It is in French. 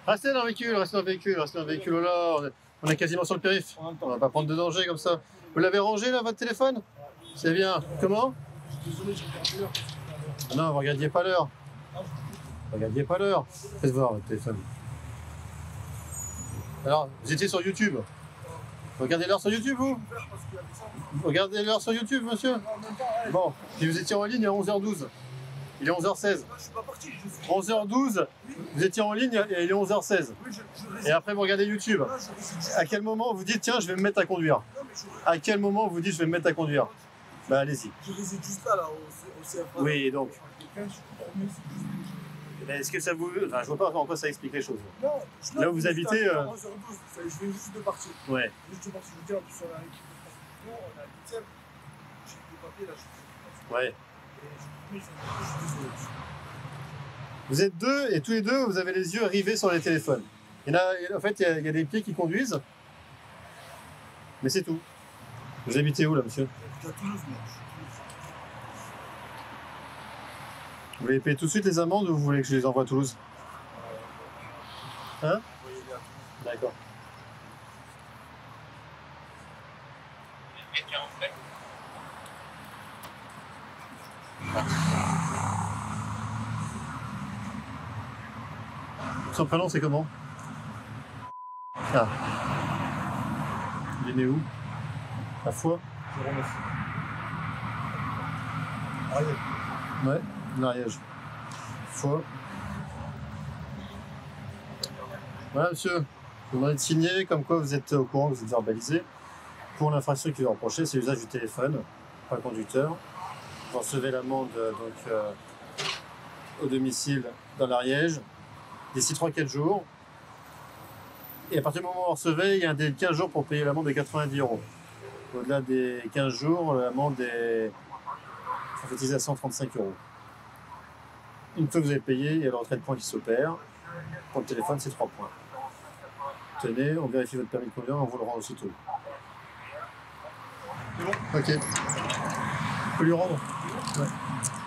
Restez dans le véhicule, restez dans le véhicule, restez dans le véhicule. Oh là, on est quasiment sur le périph'. On va pas prendre de danger comme ça. Vous l'avez rangé là, votre téléphone? C'est bien. Comment? Désolé, j'ai perdu l'heure. Non, vous regardiez pas l'heure. Regardiez pas l'heure. Faites voir votre téléphone. Alors, vous étiez sur YouTube. Vous regardez l'heure sur YouTube, vous? Vous regardez l'heure sur YouTube, monsieur? Bon, puis vous étiez en ligne à 11h12. Il est 11h16. Je suis pas parti. 11h12, vous étiez en ligne et il est 11h16. Et après, vous regardez YouTube. À quel moment vous dites, tiens, je vais me mettre à conduire? À quel moment vous dites, je vais me mettre à conduire? Bah, allez-y. Je réside juste là, au CFA. Oui, et donc. Est-ce que ça vous... Enfin, je vois pas en quoi ça explique les choses. Non, là où vous habitez... Je viens juste de partir. Ouais. Juste de partir, je veux dire, sur la rééquipe de transport, on a 8ème. J'ai des papiers là, je suis Ouais. Vous êtes deux, et tous les deux, vous avez les yeux rivés sur les téléphones. Il y en a, en fait, il y a des pieds qui conduisent. Mais c'est tout. Vous habitez où, là, monsieur? à Toulouse, moi. Vous voulez payer tout de suite les amendes ou vous voulez que je les envoie à Toulouse? Hein? D'accord. Son prénom, c'est comment? Ah. Il est né où? À Foix? Ariège. Ouais, l'Ariège. Foix. Voilà, monsieur. Je vous demande de signer comme quoi vous êtes au courant, que vous êtes verbalisé. Pour l'infraction qui vous est reprochée, c'est l'usage du téléphone par le conducteur. Vous recevez l'amende au domicile dans l'Ariège d'ici 3-4 jours. Et à partir du moment où vous recevez, il y a un délai de 15 jours pour payer l'amende de 90 €. Au-delà des 15 jours, l'amende est forfaitisée à 135 €. Une fois que vous avez payé, il y a le retrait de points qui s'opère. Pour le téléphone, c'est 3 points. Tenez, on vérifie votre permis de conduire et on vous le rend aussitôt. C'est bon? Ok. Vous pouvez lui rendre? Ouais.